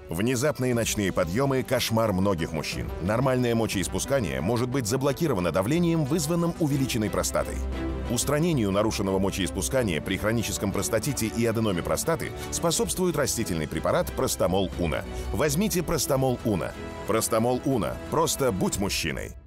Внезапные ночные подъемы – кошмар многих мужчин. Нормальное мочеиспускание может быть заблокировано давлением, вызванным увеличенной простатой. Устранению нарушенного мочеиспускания при хроническом простатите и аденоме простаты способствует растительный препарат Простомол Уна. Возьмите Простомол Уна. Простомол Уна. Просто будь мужчиной.